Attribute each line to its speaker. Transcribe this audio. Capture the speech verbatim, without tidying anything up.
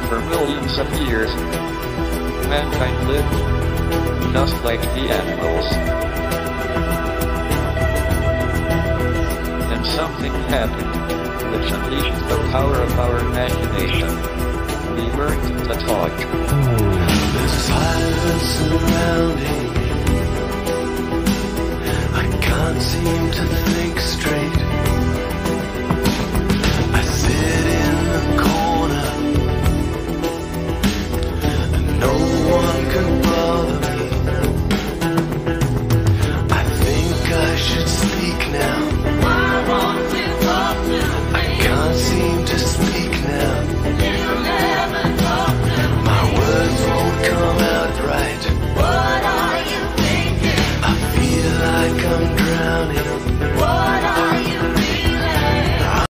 Speaker 1: For millions of years, mankind lived just like the animals. Then something happened, which unleashed the power of our imagination. We learned to talk.
Speaker 2: There's silence surrounding me. I can't seem to think straight.